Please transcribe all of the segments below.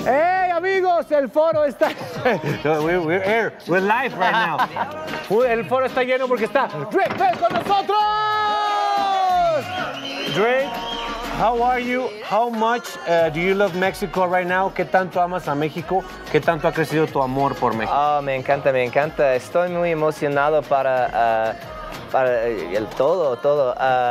¡Hey, amigos! El foro está... We're live right now. El foro está lleno porque está Drake Bell con nosotros. Drake, how are you? How much do you love Mexico right now? ¿Qué tanto amas a México? ¿Qué tanto ha crecido tu amor por México? Oh, me encanta, me encanta. Estoy muy emocionado para el todo.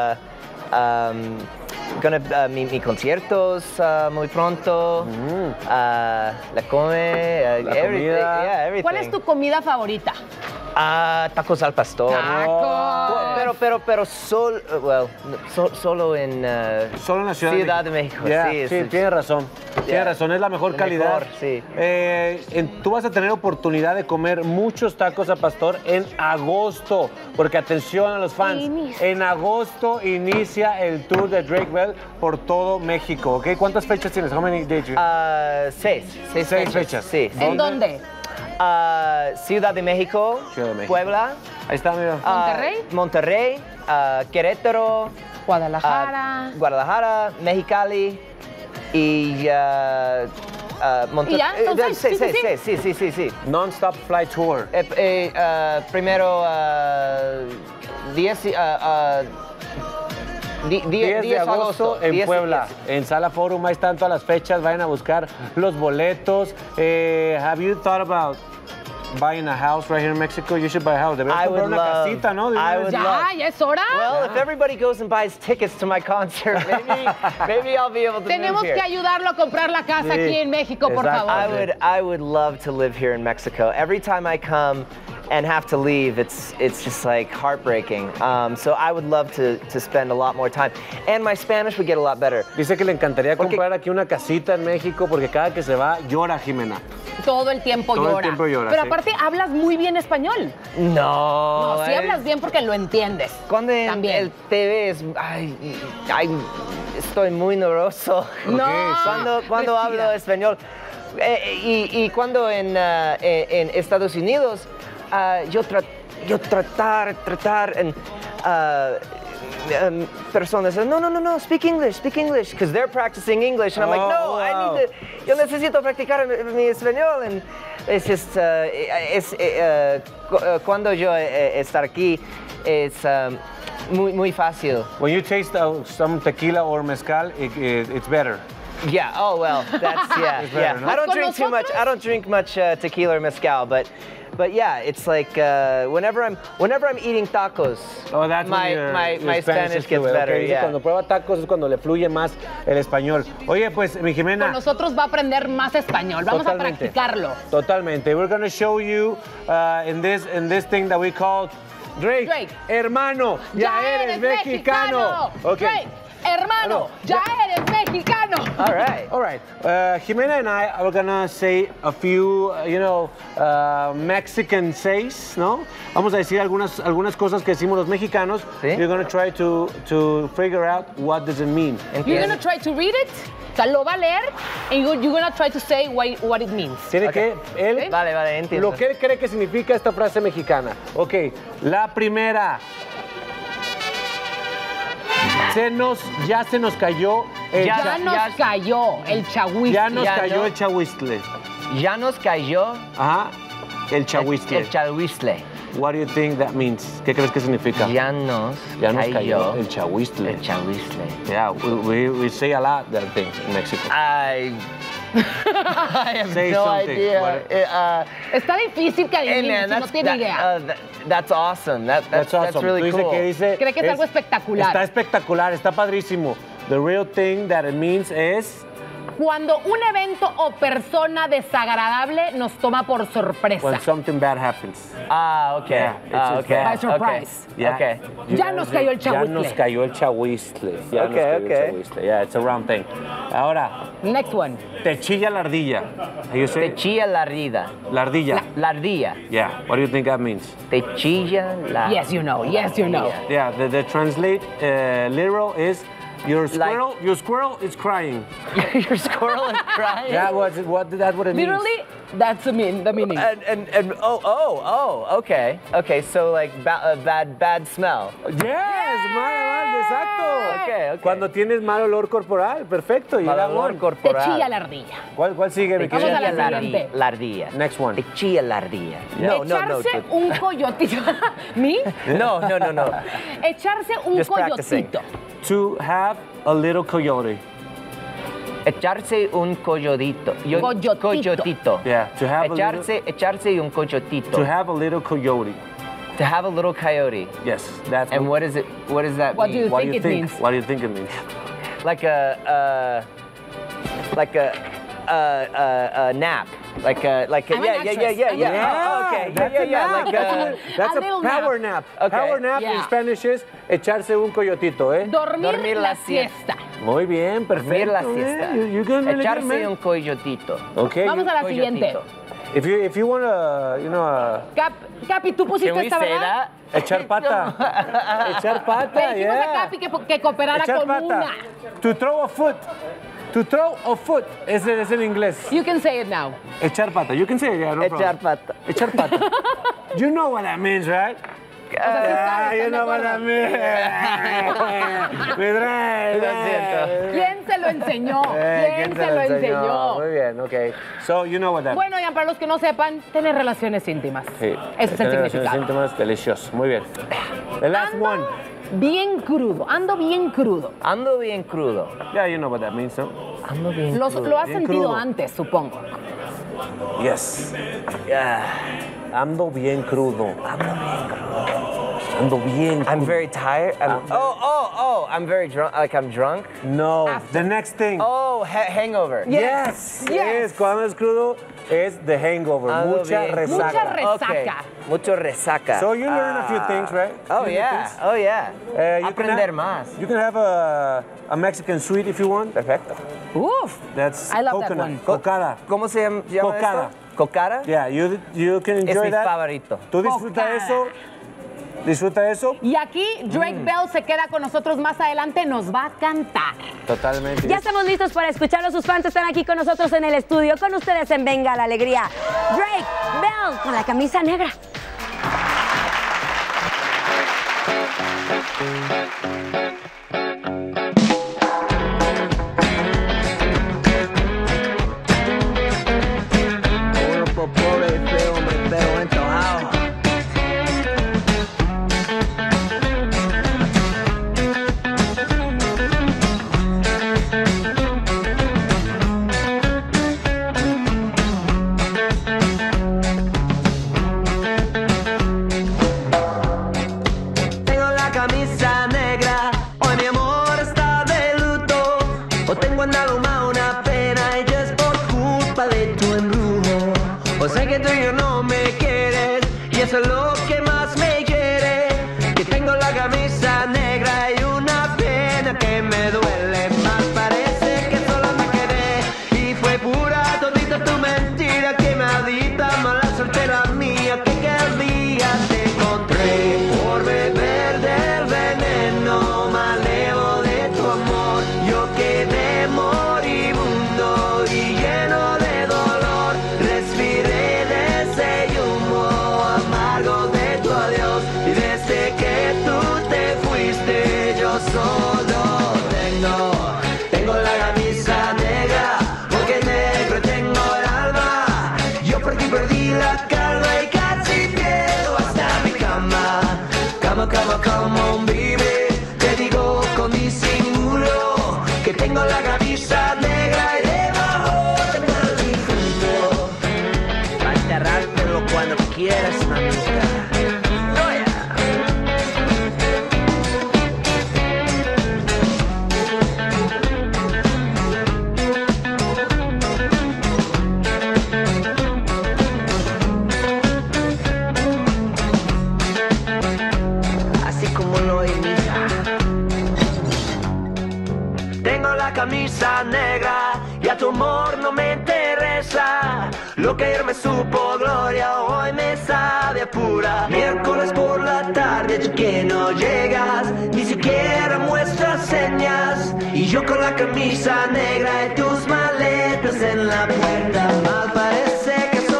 Mi conciertos muy pronto. La everything. ¿Cuál es tu comida favorita? Tacos al pastor. ¡Tacos! Pero solo en la Ciudad de México. Yeah, Sí, tienes razón. Tienes razón, es la mejor calidad. Mejor, sí. Tú vas a tener oportunidad de comer muchos tacos al pastor en agosto, porque atención a los fans, en agosto inicia el tour de Drake Bell por todo México, ¿ok? ¿Cuántas fechas tienes? How many days? Seis fechas. Sí. ¿En dónde? Ciudad de México, Puebla. Ahí está, mira. Monterrey, Querétaro, Guadalajara. Mexicali y Monterrey. ¿Y ya? Sí. Non-stop flight tour. Primero 10 de agosto en Puebla, en Sala Forum. Ahí están todas las fechas. Vayan a buscar los boletos. Have you thought about buying a house right here in Mexico? You should buy a house. Deberías comprar una casita, ¿no? ¿Ya es hora? Well, if everybody goes and buys tickets to my concert, maybe I'll be able to Tenemos move here. que ayudarlo a comprar la casa aquí en México, por favor. I would love to live here in Mexico. Every time I come and have to leave, it's just like heartbreaking. So I would love to spend a lot more time. And my Spanish would get a lot better. Dice que le encantaría comprar aquí una casita en México porque cada que se va llora, Jimena. Todo el tiempo llora. sí. Pero aparte hablas muy bien español. No, sí hablas bien porque lo entiendes. Cuando en el TV es... estoy muy nervioso. No. Cuando hablo español. Y cuando en Estados Unidos, yo tratar personas, no, speak English, because they're practicing English, and I'm like, no, yo necesito practicar mi español, and it's just, cuando yo estar aquí, es muy fácil. When you taste some tequila or mezcal, it's better. Yeah. Oh well, that's yeah. ¿no? I don't drink too much. I don't drink much tequila or mezcal, but yeah, it's like whenever I'm eating tacos, my Spanish gets better. Okay, cuando prueba tacos es cuando le fluye más el español. Oye, pues mi Jimena. Con nosotros va a aprender más español. Vamos a practicarlo. Totalmente. We're gonna show you in this thing that we call Drake. Hermano, ya eres mexicano. Okay. Drake. Hermano, ya eres mexicano. All right. Jimena and I are gonna say a few, Mexican says, ¿no? Vamos a decir algunas cosas que decimos los mexicanos. ¿Sí? You're gonna try to figure out what does it mean. You're gonna try to read it. O sea, lo va a leer and you're gonna try to say what it means. Tiene que él. Vale, entiendo. Lo que él cree que significa esta frase mexicana. Ok, la primera. Ya se nos cayó el Ya nos cayó el chahuistle. Ya nos cayó el chahuistle. Ya nos cayó. Ajá, el chahuistle. El chahuistle. What do you think that means? ¿Qué crees que significa? Ya nos cayó el chahuistle. El chahuistle. Yeah, we say a lot that thing in Mexico. I have no idea. Está difícil que adivines si no tiene idea. That's awesome. That's really cool. Cree que es algo espectacular. Está espectacular, está padrísimo. The real thing that it means is... Cuando un evento o persona desagradable nos toma por sorpresa. When something bad happens. Okay. Okay. By surprise. Okay. Yeah. Okay. Ya nos cayó el chahuistle. Ya nos cayó el chahuistle. Yeah, it's a round thing. Ahora. Next one. Te chilla la ardilla. Te chilla la ardilla. La ardilla. La ardilla. Yeah. What do you think that means? Te chilla la... Yes, you know. Yeah, the translate literal is... Your squirrel is crying. Your squirrel is crying? Yeah, that's what it means. Literally, That's the meaning. And okay. Okay, so like bad smell. Yes, mal, exacto. Okay. Cuando tienes mal olor corporal, perfecto. Mal olor Te corporal. chilla la ardilla. ¿Cuál sigue, mi Vamos a querida? la siguiente. La ardilla. Next one. Te chilla la ardilla. No. Echarse un coyotito. ¿Me? No. Echarse un Just practicing. coyotito. To have a little coyote. Echarse un coyotito. Coyotito. Yeah, to have Echarse un coyotito. To have a little coyote. To have a little coyote. Yes, that's And what is it? What does that What do mean? you think it means? What do you think it means? Like a nap. Like a I'm an actress. Oh, okay. That's A a little power nap. Okay. Power nap Yeah. in Spanish is echarse un coyotito, ¿eh? Dormir la siesta. Muy bien, perfecto. Dormir la siesta. You're good, really good, Echarse man. un coyotito. Okay. Vamos a la siguiente. If you want to, Capi, tú pusiste Can we esta, say ¿verdad? that? echar pata. Echar pata, Le dijimos a yeah. Capi que cooperara Echar con pata. una. To throw a foot. To throw a foot. Es en inglés. You can say it now. Echar pata. You can say it, yeah, no Echar problem. pata. Echar pata. You know what that means, right? You know what that means. Lo siento. ¿Quién se lo enseñó? ¿Quién se lo enseñó? Muy bien, okay. So, you know what that means. Bueno, ya para los que no sepan, tener relaciones íntimas. Sí. Ese es el significado. Síntomas deliciosos. Muy bien. The last one. Bien crudo, ando bien crudo. Ando bien crudo. Yeah, you know what that means, no? Ando bien Lo crudo. has bien sentido crudo. antes, supongo. Yes. Yeah. Ando bien crudo. Ando bien crudo. I'm very tired. I'm very drunk. Like I'm drunk. No. After. The next thing. Oh, hangover. Yes. Yes. Cuando es crudo es the hangover. Ando Mucha bien. resaca. Mucha resaca. Okay. Mucho resaca. So you learn a few things, right? Oh Few yeah. things. Oh yeah. You can Aprender have- más. You can have a Mexican sweet if you want. Perfecto. Uf. That's I love that coconut. one. Cocada. ¿Cómo se llama Cocada. esto? ¿Cocada? Yeah, you can Es enjoy mi that. favorito. Tú disfruta Cocada. eso. Disfruta eso. Y aquí Drake Bell se queda con nosotros más adelante, nos va a cantar. Totalmente. Ya estamos listos para escucharlo. Sus fans están aquí con nosotros en el estudio. Con ustedes en Venga la Alegría. Drake Bell con la camisa negra. Tengo la camisa negra, hoy mi amor está de luto. O tengo andado más una pena y es por culpa de tu embrujo. O sé que tú y yo no me quieres y eso es lo que más me quiere. Que tengo la camisa negra y una pena que me duele más. Parece que solo me quedé y fue pura todita tu mentira. Que maldita mala soltera mía que aquel día te encontré. Por beber del veneno malevo de tu amor, yo quedé moribundo y lleno de dolor. Respiré de ese humo amargo de tu adiós y desde que tú te fuiste yo solo tengo la camisa negra porque negro tengo el alma. Yo por ti perdí la calma y casi pierdo hasta mi cama. Come on, baby. Te digo con disimulo que tengo la camisa negra y debajo tengo el difunto. Para enterrármelo cuando quieras, mamita. Oh, yeah. Así como lo imita. Tengo la camisa negra y a tu amor no me interesa. Lo que ayer me supo gloria hoy me sabe a pura. Miércoles por la tarde tú que no llegas, ni siquiera muestras señas. Y yo con la camisa negra y tus maletas en la puerta. Mal parece que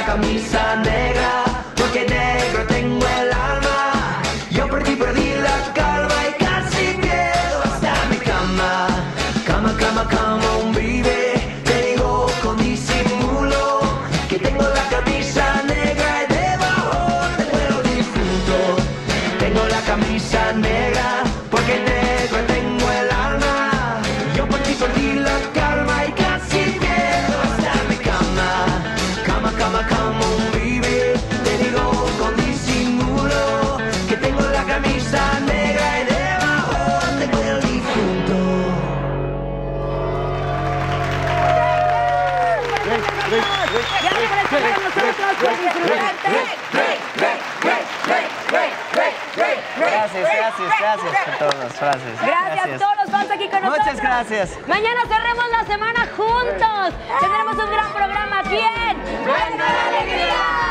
camisa negra, porque negro tengo el alma. Yo por ti perdí la calma y casi pierdo hasta mi cama. Cama, cama, cama, un baby. Te digo con disimulo que tengo la camisa negra y debajo tengo el difunto. Tengo la camisa negra porque negro tengo el alma. Yo por ti perdí la calma y casi pierdo hasta mi cama. Cama, cama, cama, un baby. Te digo con disimulo que tengo la camisa negra y debajo tengo el difunto. Gracias a todos. Gracias a todos los fans aquí con nosotros. Muchas gracias. Mañana cerremos la semana juntos. Tendremos un gran programa aquí en Venga la Alegría.